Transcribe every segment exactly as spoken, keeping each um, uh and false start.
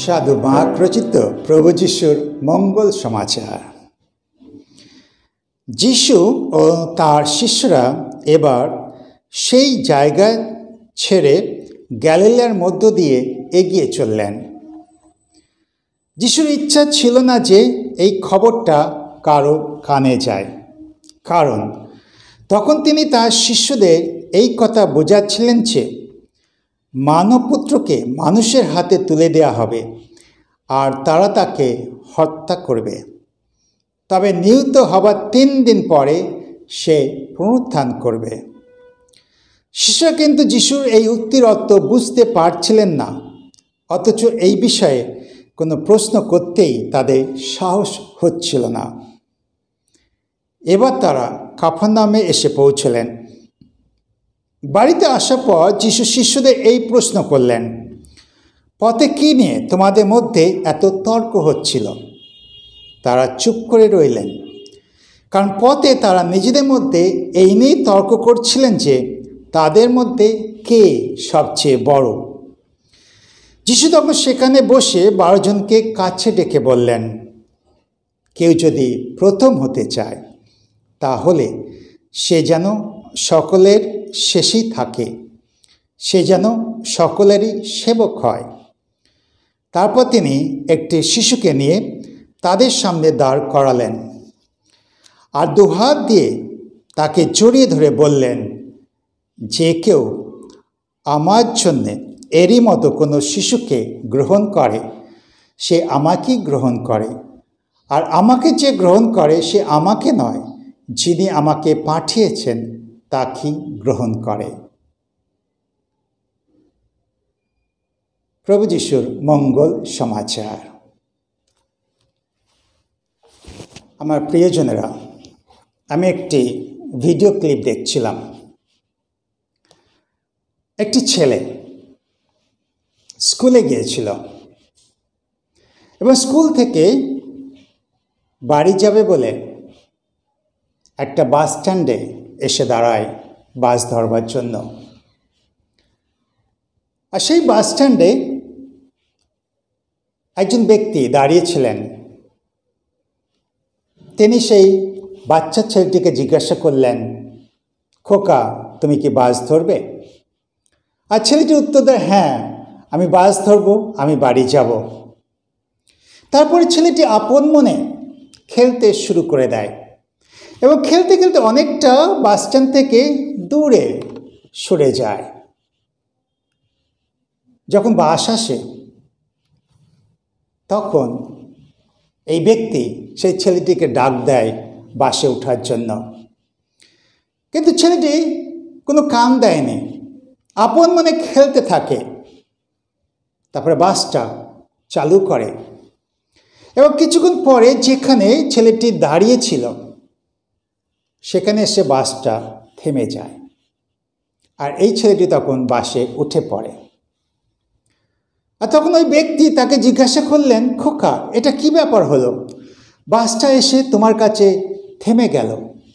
সাধু মার্ক রচিত প্রভু যিশুর মঙ্গল সমাচার। যিশু ও তার শিষ্যরা এবার সেই জায়গায় ছেড়ে গ্যালিলিয়ার মধ্য দিয়ে এগিয়ে চললেন। যিশুর ইচ্ছা ছিল না যে এই খবরটা কারো কানে যায়, কারণ তখন তিনি তার শিষ্যদের এই কথা বোঝাচ্ছিলেন যে মানবপুত্রকে মানুষের হাতে তুলে দেওয়া হবে আর তারা তাকে হত্যা করবে, তবে নিহত হবার তিন দিন পরে সে পুনরুত্থান করবে। শিষ্যরা কিন্তু যিশুর এই উক্তির অর্থ বুঝতে পারছিলেন না, অথচ এই বিষয়ে কোনো প্রশ্ন করতেই তাদের সাহস হচ্ছিল না। এবার তারা কাফারনাউমে এসে পৌঁছলেন। বাড়িতে আসার পর যিশু শিষ্যদের এই প্রশ্ন করলেন, পথে কী নিয়ে তোমাদের মধ্যে এত তর্ক হচ্ছিল? তারা চুপ করে রইলেন, কারণ পথে তারা নিজেদের মধ্যে এই নিয়ে তর্ক করছিলেন যে তাদের মধ্যে কে সবচেয়ে বড়। যিশু তখন সেখানে বসে বারো জনকে কাছে ডেকে বললেন, কেউ যদি প্রথম হতে চায় তাহলে সে যেন সকলের শেষেই থাকে, সে যেন সকলেরই সেবক হয়। তারপর তিনি একটি শিশুকে নিয়ে তাদের সামনে দাঁড় করালেন আর দুহাত দিয়ে তাকে জড়িয়ে ধরে বললেন, যে কেউ আমার জন্যে এরই মতো কোনো শিশুকে গ্রহণ করে সে আমাকেই গ্রহণ করে, আর আমাকে যে গ্রহণ করে সে আমাকে নয়, যিনি আমাকে পাঠিয়েছেন তাকেই গ্রহণ করে। প্রভু যিশুর মঙ্গল সমাচার। আমার প্রিয়জনেরা, আমি একটি ভিডিও ক্লিপ দেখছিলাম। একটি ছেলে স্কুলে গিয়েছিল এবং স্কুল থেকে বাড়ি যাবে বলে একটা বাস স্ট্যান্ডে এসে দাঁড়ায় বাস ধরবার জন্য। আর সেই বাস স্ট্যান্ডে একজন ব্যক্তি দাঁড়িয়েছিলেন। তিনি সেই বাচ্চা ছেলেটিকে জিজ্ঞাসা করলেন, খোকা, তুমি কি বাস ধরবে? আর ছেলেটি উত্তর দেয়, হ্যাঁ, আমি বাস ধরবো, আমি বাড়ি যাব। তারপরে ছেলেটি আপন মনে খেলতে শুরু করে দেয় এবং খেলতে খেলতে অনেকটা বাস স্ট্যান্ড থেকে দূরে সরে যায়। যখন বাস আসে তখন এই ব্যক্তি সেই ছেলেটিকে ডাক দেয় বাসে ওঠার জন্য, কিন্তু ছেলেটি কোনো কান দেয়নি, আপন মনে খেলতে থাকে। তারপরে বাসটা চালু করে এবং কিছুক্ষণ পরে যেখানে ছেলেটি দাঁড়িয়েছিল সেখানে এসে বাসটা থেমে যায় আর এই ছেলেটি তখন বাসে উঠে পড়ে। আর তখন ওই ব্যক্তি তাকে জিজ্ঞাসা করলেন, খোকা, এটা কি ব্যাপার হলো? বাসটা এসে তোমার কাছে থেমে গেল।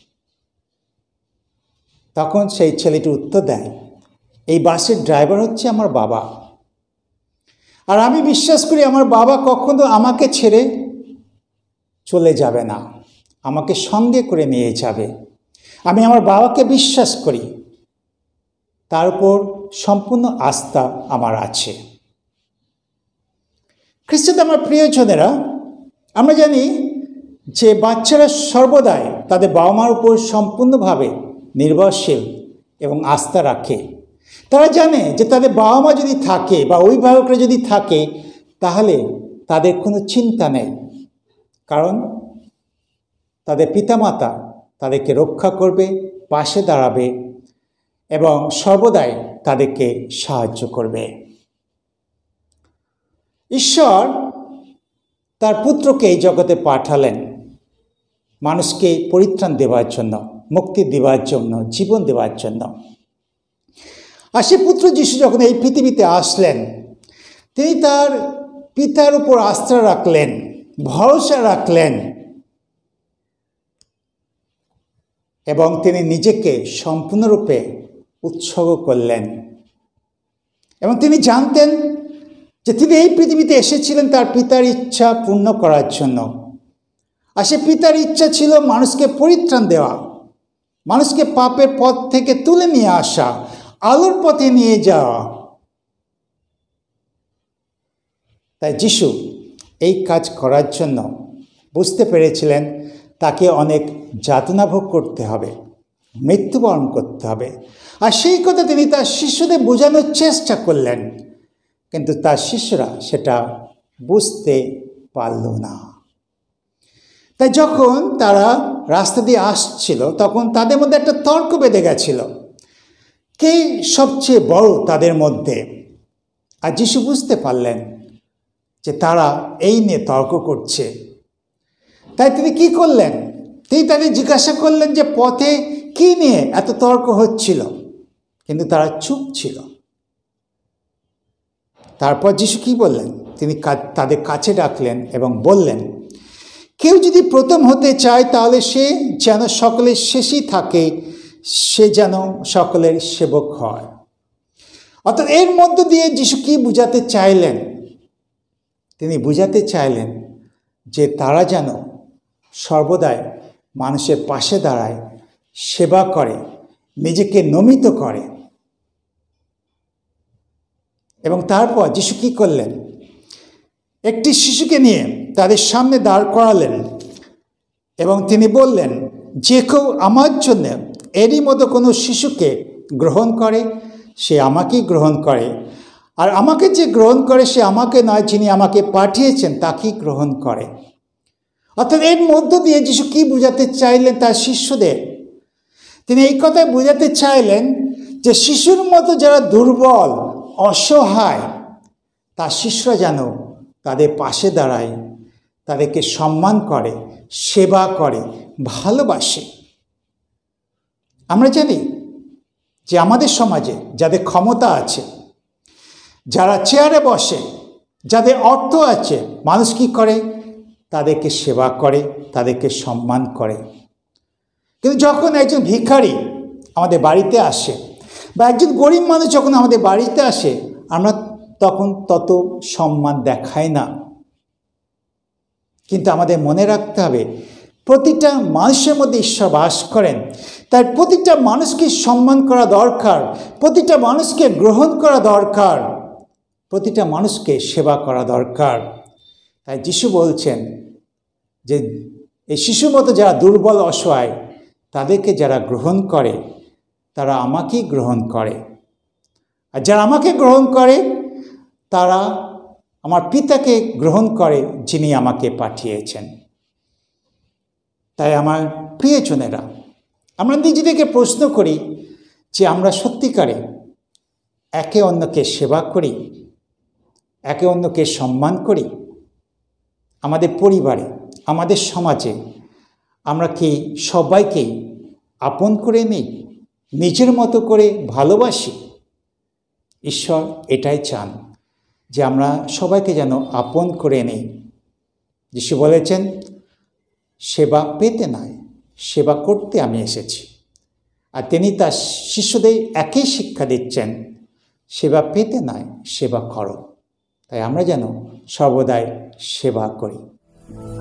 তখন সেই ছেলেটি উত্তর দেয়, এই বাসের ড্রাইভার হচ্ছে আমার বাবা, আর আমি বিশ্বাস করি আমার বাবা কখনো আমাকে ছেড়ে চলে যাবে না, আমাকে সঙ্গে করে নিয়ে যাবে। আমি আমার বাবাকে বিশ্বাস করি, তার উপর সম্পূর্ণ আস্থা আমার আছে। খ্রিস্টতে আমার প্রিয়জনেরা, আমরা জানি যে বাচ্চারা সর্বদাই তাদের বাবা মার উপর সম্পূর্ণভাবে নির্ভরশীল এবং আস্থা রাখে। তারা জানে যে তাদের বাবা মা যদি থাকে বা অভিভাবকরা যদি থাকে তাহলে তাদের কোনো চিন্তা নেই, কারণ তাদের পিতামাতা তাদেরকে রক্ষা করবে, পাশে দাঁড়াবে এবং সর্বদাই তাদেরকে সাহায্য করবে। ঈশ্বর তার পুত্রকে এই জগতে পাঠালেন মানুষকে পরিত্রাণ দেওয়ার জন্য, মুক্তি দেওয়ার জন্য, জীবন দেওয়ার জন্য। আর সে পুত্র যিশু যখন এই পৃথিবীতে আসলেন, তিনি তার পিতার উপর আস্থা রাখলেন, ভরসা রাখলেন এবং তিনি নিজেকে সম্পূর্ণরূপে উৎসর্গ করলেন। এবং তিনি জানতেন যে তিনি এই পৃথিবীতে এসেছিলেন তার পিতার ইচ্ছা পূর্ণ করার জন্য। আর সে পিতার ইচ্ছা ছিল মানুষকে পরিত্রাণ দেওয়া, মানুষকে পাপের পথ থেকে তুলে নিয়ে আসা, আলোর পথে নিয়ে যাওয়া। তাই যিশু এই কাজ করার জন্য বুঝতে পেরেছিলেন তাকে অনেক যাতনা ভোগ করতে হবে, মৃত্যুবরণ করতে হবে। আর সেই কথা তিনি তার শিষ্যদের বোঝানোর চেষ্টা করলেন, কিন্তু তার শিষ্যরা সেটা বুঝতে পারল না। তাই যখন তারা রাস্তা দিয়ে আসছিল তখন তাদের মধ্যে একটা তর্ক বেঁধে গেছিল, কে সবচেয়ে বড় তাদের মধ্যে। আর যিশু বুঝতে পারলেন যে তারা এই নিয়ে তর্ক করছে। তাই তিনি কি করলেন? তিনি তাদের জিজ্ঞাসা করলেন যে পথে কি নিয়ে এত তর্ক হচ্ছিল, কিন্তু তারা চুপ ছিল। তারপর যিশু কি বললেন? তিনি তাদের কাছে ডাকলেন এবং বললেন, কেউ যদি প্রথম হতে চায় তাহলে সে যেন সকলের শেষই থাকে, সে যেন সকলের সেবক হয়। অর্থাৎ এর মধ্য দিয়ে যিশু কি বুঝাতে চাইলেন? তিনি বুঝাতে চাইলেন যে তারা যেন সর্বদাই মানুষের পাশে দাঁড়ায়, সেবা করে, নিজেকে নমিত করে। এবং তারপর যিশু কি করলেন? একটি শিশুকে নিয়ে তাদের সামনে দাঁড় করালেন এবং তিনি বললেন, যে কেউ আমার জন্য এরই মতো কোনো শিশুকে গ্রহণ করে সে আমাকেই গ্রহণ করে, আর আমাকে যে গ্রহণ করে সে আমাকে নয়, যিনি আমাকে পাঠিয়েছেন তাকেই গ্রহণ করে। অর্থাৎ এর মধ্য দিয়ে যিশু কি বুঝাতে চাইলেন তার শিষ্যদের? তিনি এই কথাই বুঝাতে চাইলেন যে শিশুর মতো যারা দুর্বল, অসহায়, তার শিষ্যরা যেন তাদের পাশে দাঁড়ায়, তাদেরকে সম্মান করে, সেবা করে, ভালোবাসে। আমরা জানি যে আমাদের সমাজে যাদের ক্ষমতা আছে, যারা চেয়ারে বসে, যাদের অর্থ আছে, মানুষ কি করে? তাদেরকে সেবা করে, তাদেরকে সম্মান করে। কিন্তু যখন একজন ভিখারি আমাদের বাড়িতে আসে বা একজন গরিব মানুষ যখন আমাদের বাড়িতে আসে, আমরা তখন তত সম্মান দেখাই না। কিন্তু আমাদের মনে রাখতে হবে প্রতিটা মানুষের মধ্যে ঈশ্বর বাস করেন, তাই প্রতিটা মানুষকে সম্মান করা দরকার, প্রতিটা মানুষকে গ্রহণ করা দরকার, প্রতিটা মানুষকে সেবা করা দরকার। তাই যিশু বলছেন যে এই শিশুর মতো যারা দুর্বল, অসহায়, তাদেরকে যারা গ্রহণ করে তারা আমাকেই গ্রহণ করে, আর যারা আমাকে গ্রহণ করে তারা আমার পিতাকে গ্রহণ করে যিনি আমাকে পাঠিয়েছেন। তাই আমার প্রিয়জনেরা, আমরা নিজেদেরকে প্রশ্ন করি যে আমরা সত্যিকারে একে অন্যকে সেবা করি, একে অন্যকে সম্মান করি? আমাদের পরিবারে, আমাদের সমাজে আমরা কি সবাইকেই আপন করে নিই, নিজের মতো করে ভালোবাসি? ঈশ্বর এটাই চান যে আমরা সবাইকে যেন আপন করে নিই। যিশু বলেছেন, সেবা পেতে নয়, সেবা করতে আমি এসেছি। আর তিনি তার শিষ্যদের একই শিক্ষা দিচ্ছেন, সেবা পেতে নয়, সেবা করো। তাই আমরা যেন সর্বদাই সেবা করি।